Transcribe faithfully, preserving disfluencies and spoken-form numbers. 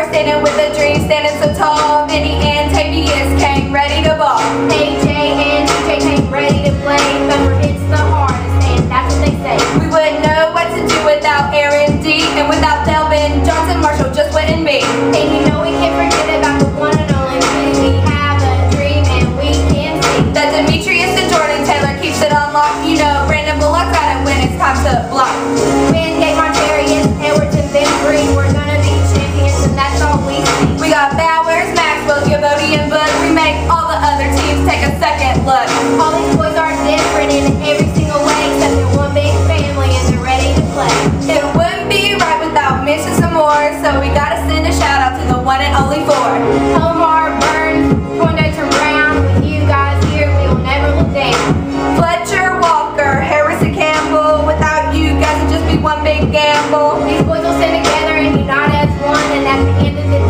standing with a dream, standing so tall. Vinny and Tavius came ready to ball. A J and T J came ready to play. Thumper hits the hardest, and that's what they say. We wouldn't know what to do without Aaron D, and without Delvin, Johnson Marshall just wouldn't be. And you know we can't forget about the one and only thing. We have a dream and we can see that Demetrius and Jordan Taylor keeps it on lock. You know Brandon Bullock got it when it's time to block. Wingate, Montarius, Edwards, and Ben Green. We're gonna be champions, and that's all we see. We got Bowers, Maxwell, Givoti, and Bud. We make all the other teams take a second look. All these boys are different in every single way, except they're one big family and they're ready to play. It wouldn't be right without missing some more, so we gotta send a shout out to the one and only four. Omar, Burns, Poindexter, Brown. With you guys here, we will never look down. Fletcher, Walker, Harrison, Campbell. Without you guys, it'd just be one big gamble. These boys will stand together and unite as one, and at the end of the